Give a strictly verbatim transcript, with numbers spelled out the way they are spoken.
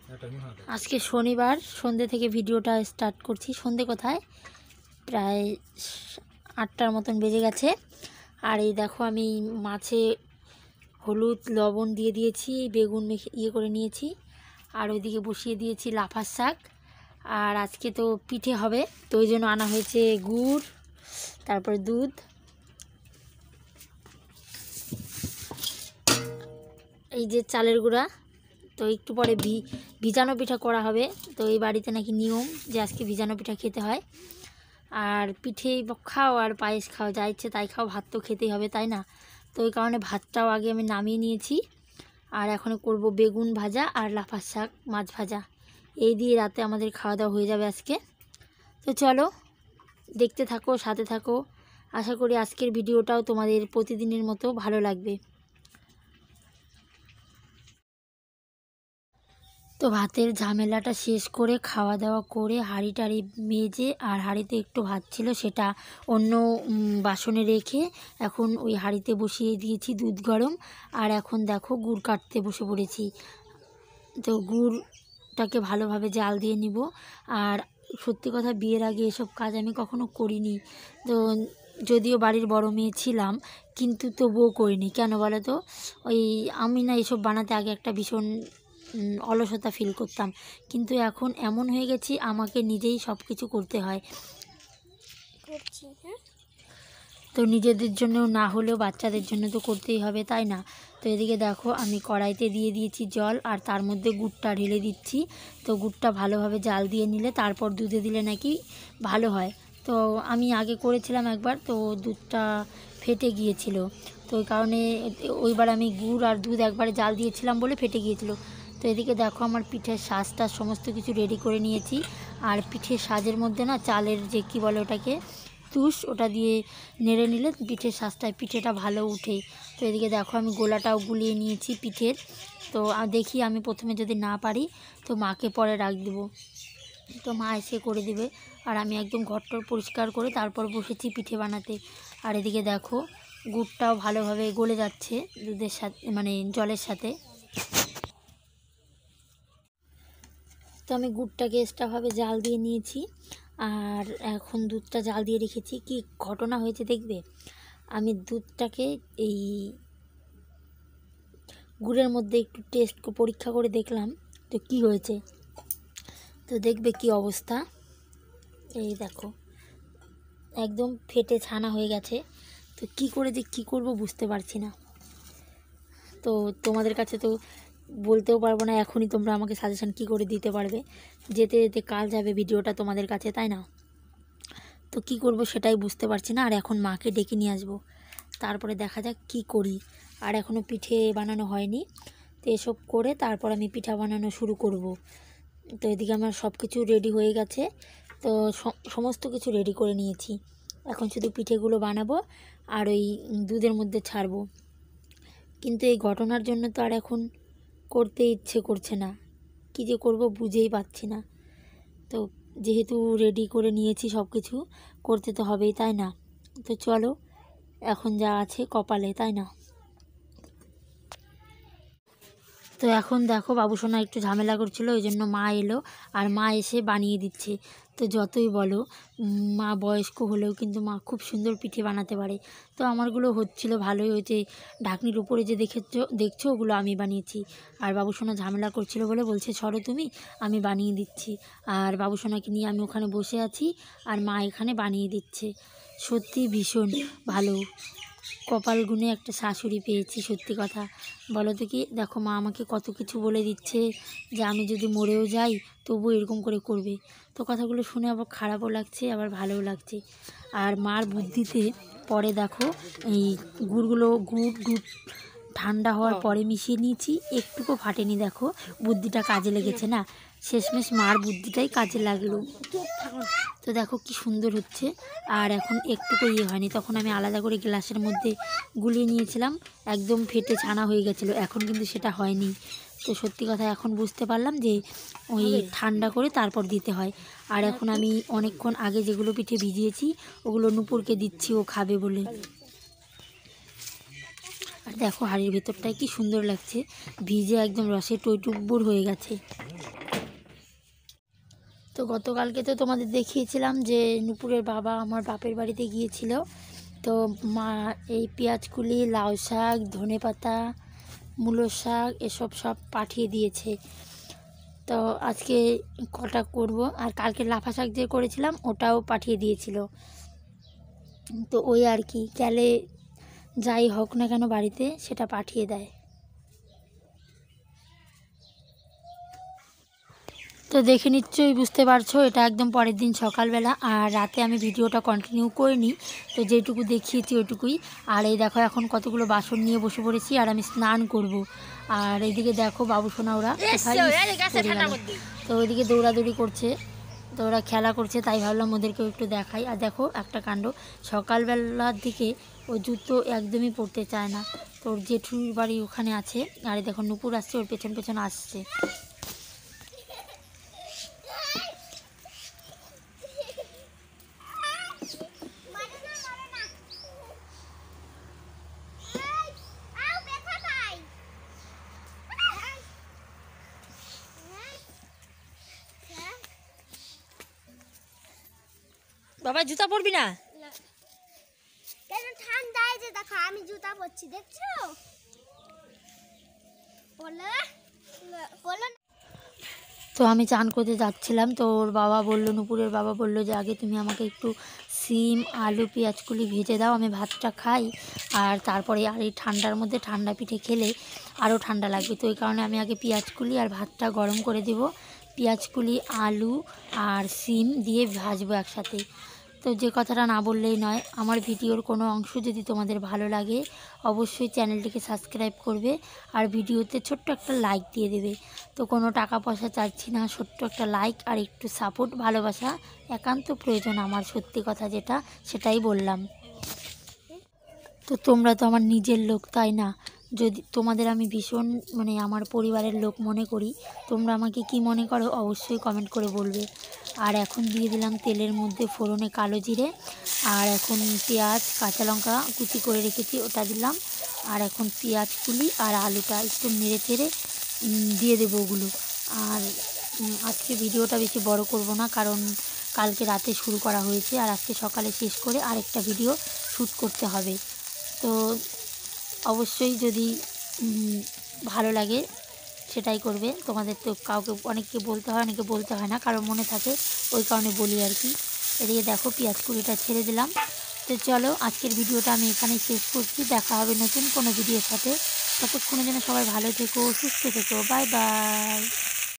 আজকে শনিবার সন্ধ্যে থেকে ভিডিওটা স্টার্ট করছি। সন্ধ্যে কোথায়, প্রায় আটটার মতন বেজে গেছে। আর এই দেখো আমি মাছে হলুদ লবণ দিয়ে দিয়েছি, বেগুন মেখে ইয়ে করে নিয়েছি, আর ওইদিকে বসিয়ে দিয়েছি লাফার শাক। আর আজকে তো পিঠে হবে, তো ওই জন্য আনা হয়েছে গুড়, তারপরে দুধ, এই যে চালের গুঁড়া। তো একটু পরে ভি ভিজানো পিঠা করা হবে। তো এই বাড়িতে নাকি নিয়ম যে আজকে ভিজানো পিঠা খেতে হয়। আর পিঠে খাও আর পায়েস খাও, যা ইচ্ছে তাই খাও, ভাত তো খেতেই হবে, তাই না? তো ওই কারণে ভাতটাও আগে আমি নামিয়ে নিয়েছি। আর এখন করব বেগুন ভাজা আর লাফার শাক মাছ ভাজা, এই দিয়ে রাতে আমাদের খাওয়া দাওয়া হয়ে যাবে আজকে। তো চলো দেখতে থাকো, সাথে থাকো। আশা করি আজকের ভিডিওটাও তোমাদের প্রতিদিনের মতো ভালো লাগবে। তো ভাতের ঝামেলাটা শেষ করে খাওয়া দাওয়া করে হাঁড়ি টাড়ি মেজে, আর হাঁড়িতে একটু ভাত ছিল সেটা অন্য বাসনে রেখে এখন ওই হাঁড়িতে বসিয়ে দিয়েছি দুধ গরম। আর এখন দেখো গুড় কাটতে বসে পড়েছি। তো গুড়টাকে ভালোভাবে জাল দিয়ে নিব। আর সত্যি কথা, বিয়ের আগে এসব কাজ আমি কখনো করিনি। তো যদিও বাড়ির বড় মেয়ে ছিলাম, কিন্তু তবুও করিনি। কেন বলো তো? ওই আমি না এসব বানাতে আগে একটা ভীষণ অলসতা ফিল করতাম, কিন্তু এখন এমন হয়ে গেছি আমাকে নিজেই সব কিছু করতে হয়। তো নিজেদের জন্য না হলেও বাচ্চাদের জন্য তো করতেই হবে, তাই না? তো এদিকে দেখো আমি কড়াইতে দিয়ে দিয়েছি জল, আর তার মধ্যে গুড়টা ঢেলে দিচ্ছি। তো গুড়টা ভালোভাবে জাল দিয়ে নিলে তারপর দুধে দিলে নাকি ভালো হয়। তো আমি আগে করেছিলাম একবার, তো দুধটা ফেটে গিয়েছিল। তো ওই কারণে ওইবার আমি গুড় আর দুধ একবারে জাল দিয়েছিলাম বলে ফেটে গিয়েছিল। তো এদিকে দেখো আমার পিঠের সাজটা সমস্ত কিছু রেডি করে নিয়েছি। আর পিঠের সাজের মধ্যে না চালের যে কি বলে ওটাকে, তুষ, ওটা দিয়ে নেড়ে নিলে পিঠের সাজটায় পিঠেটা ভালো উঠে। তো এদিকে দেখো আমি গোলাটাও গুলিয়ে নিয়েছি পিঠের। তো দেখি আমি প্রথমে যদি না পারি তো মাকে পরে রাখ দেবো, তো মা এসে করে দেবে। আর আমি একদম ঘরটর পরিষ্কার করে তারপর বসেছি পিঠে বানাতে। আর এদিকে দেখো গুড়টাও ভালোভাবে গলে যাচ্ছে দুধের সাথে, মানে জলের সাথে। তো আমি গুড়টাকে এক্সট্রাভাবে জাল দিয়ে নিয়েছি, আর এখন দুধটা জাল দিয়ে রেখেছি। কি ঘটনা হয়েছে দেখবে। আমি দুধটাকে এই গুড়ের মধ্যে একটু টেস্ট পরীক্ষা করে দেখলাম, তো কি হয়েছে, তো দেখবে কি অবস্থা। এই দেখো একদম ফেটে ছানা হয়ে গেছে। তো কি করে যে কী করবো বুঝতে পারছি না। তো তোমাদের কাছে তো বলতেও পারবো না এখনই, তোমরা আমাকে সাজেশন কি করে দিতে পারবে। যেতে যেতে কাল যাবে ভিডিওটা তোমাদের কাছে, তাই না? তো কি করব সেটাই বুঝতে পারছি না। আর এখন মাকে ডেকে নিয়ে আসবো, তারপরে দেখা যাক কি করি। আর এখনও পিঠে বানানো হয়নি, তো এসব করে তারপর আমি পিঠা বানানো শুরু করব। তো এদিকে আমার সব কিছু রেডি হয়ে গেছে। তো সমস্ত কিছু রেডি করে নিয়েছি, এখন শুধু পিঠেগুলো বানাবো আর ওই দুধের মধ্যে ছাড়বো। কিন্তু এই ঘটনার জন্য তো আর এখন করতে ইচ্ছে করছে না, কী যে করব বুঝেই পাচ্ছি না। তো যেহেতু রেডি করে নিয়েছি সব কিছু, করতে তো হবেই, তাই না? তো চলো এখন যা আছে কপালে, তাই না? তো এখন দেখো বাবুসোনা একটু ঝামেলা করছিল, ওই জন্য মা এলো, আর মা এসে বানিয়ে দিচ্ছে। তো যতই বলো মা বয়স্ক হলেও কিন্তু মা খুব সুন্দর পিঠে বানাতে পারে। তো আমারগুলো হচ্ছিল ভালোই হয়েছে। ঢাকনির উপরে যে দেখেছো দেখছো ওগুলো আমি বানিয়েছি। আর বাবুসোনা ঝামেলা করছিল বলে বলছে সরো তুমি, আমি বানিয়ে দিচ্ছি। আর বাবুসোনাকে নিয়ে আমি ওখানে বসে আছি, আর মা এখানে বানিয়ে দিচ্ছে। সত্যি ভীষণ ভালো, কপাল গুনে একটা শাশুড়ি পেয়েছি। সত্যি কথা বলো তো কি, দেখো মা আমাকে কত কিছু বলে দিচ্ছে যে আমি যদি মরেও যাই তবু এরকম করে করবে। তো কথাগুলো শুনে আবার খারাপও লাগছে আবার ভালোও লাগছে। আর মার বুদ্ধিতে পরে দেখো এই গুড়গুলো গুড় দুধ ঠান্ডা হওয়ার পরে মিশিয়ে নিয়েছি, একটুকু ফাটেনি। দেখো বুদ্ধিটা কাজে লেগেছে না, শেষমেশ মার বুদ্ধিটাই কাজে লাগলো। তো দেখো কি সুন্দর হচ্ছে। আর এখন একটুকু ইয়ে হয়নি, তখন আমি আলাদা করে গ্লাসের মধ্যে গুলিয়ে নিয়েছিলাম, একদম ফেটে ছানা হয়ে গেছিলো। এখন কিন্তু সেটা হয়নি। তো সত্যি কথা এখন বুঝতে পারলাম যে ওই ঠান্ডা করে তারপর দিতে হয়। আর এখন আমি অনেকক্ষণ আগে যেগুলো পিঠে ভিজিয়েছি ওগুলো নূপুরকে দিচ্ছি, ও খাবে বলে। আর দেখো হাঁড়ির ভেতরটায় কি সুন্দর লাগছে, ভিজে একদম রসে টইটুব্বুর হয়ে গেছে। তো গতকালকে তো তোমাদের দেখিয়েছিলাম যে নুপুরের বাবা আমার বাপের বাড়িতে গিয়েছিল। তো মা এই পেঁয়াজকুলি, লাউ শাক, ধনেপাতা, মূলো শাক এসব সব পাঠিয়ে দিয়েছে। তো আজকে কটা করব, আর কালকে লাফা শাক যে করেছিলাম ওটাও পাঠিয়ে দিয়েছিল। তো ওই আর কি, গেলে যাই হোক না কেন বাড়িতে সেটা পাঠিয়ে দেয়। তো দেখে নিশ্চয়ই বুঝতে পারছো এটা একদম পরের দিন সকালবেলা, আর রাতে আমি ভিডিওটা কন্টিনিউ করিনি। তো যেটুকু দেখিয়েছি ওইটুকুই। আর এই দেখো এখন কতগুলো বাসন নিয়ে বসে পড়েছি, আর আমি স্নান করব। আর এইদিকে দেখো বাবু সোনা ওরা তো ওইদিকে দৌড়াদৌড়ি করছে, তো ওরা খেলা করছে, তাই ভাবলাম ওদেরকেও একটু দেখাই। আর দেখো একটা কাণ্ড, সকালবেলার দিকে ও জুতো একদমই পরতে চায় না। তো ওর জেঠুর বাড়ি ওখানে আছে, আর দেখো নুপুর আসছে ওর পেছন পেছন আসছে। বাবা জুতা পরবি না? কেন ঠান্ডায় যে দেখো আমি জুতা পরছি, দেখছো? বলো বলো। তো আমি চান করতে যাচ্ছিলাম, তো ওর বাবা বললো, নুপুরের বাবা বললো যে আগে তুমি আমাকে একটু সিম, আলু, পেঁয়াজকুলি ভেজে দাও, আমি ভাতটা খাই। আর তারপরে আর এই ঠান্ডার মধ্যে ঠান্ডা পিঠে খেলে আরও ঠান্ডা লাগবে। তো এই কারণে আমি আগে পেঁয়াজকুলি আর ভাতটা গরম করে দেব। পেঁয়াজকুলি, আলু আর সিম দিয়ে ভাজবো একসাথে। তো যে কথাটা না বললেই নয়, আমার ভিডিওর কোনো অংশ যদি তোমাদের ভালো লাগে অবশ্যই চ্যানেলটিকে সাবস্ক্রাইব করবে, আর ভিডিওতে ছোট্ট একটা লাইক দিয়ে দেবে। তো কোনো টাকা পয়সা চাইছি না, ছোট্ট একটা লাইক আর একটু সাপোর্ট, ভালোবাসা একান্ত প্রয়োজন আমার, সত্যি কথা যেটা সেটাই বললাম। তো তোমরা তো আমার নিজের লোক, তাই না? যদি তোমাদের আমি ভীষণ মানে আমার পরিবারের লোক মনে করি, তোমরা আমাকে কি মনে করো অবশ্যই কমেন্ট করে বলবে। আর এখন দিয়ে দিলাম তেলের মধ্যে ফোড়নে কালো জিরে, আর এখন পেঁয়াজ, কাঁচা লঙ্কা কুচি করে রেখেছি ওটা দিলাম। আর এখন পেঁয়াজ কুলি আর আলুটা একটু নেড়ে চেড়ে দিয়ে দেবো ওগুলো। আর আজকে ভিডিওটা বেশি বড় করব না, কারণ কালকে রাতে শুরু করা হয়েছে, আর আজকে সকালে শেষ করে আরেকটা ভিডিও শ্যুট করতে হবে। তো অবশ্যই যদি ভালো লাগে সেটাই করবে। তোমাদের তো কাউকে অনেককে বলতে হয়, অনেকে বলতে হয় না, কারণ মনে থাকে, ওই কারণে বলি আর কি। এদিকে দেখো পেঁয়াজ কুড়িটা ছেড়ে দিলাম। তো চলো আজকের ভিডিওটা আমি এখানেই শেষ করছি, দেখা হবে নতুন কোনো ভিডিওর সাথে। ততক্ষণের জন্য সবাই ভালো থেকো, সুস্থ থেকো, বাই বাই।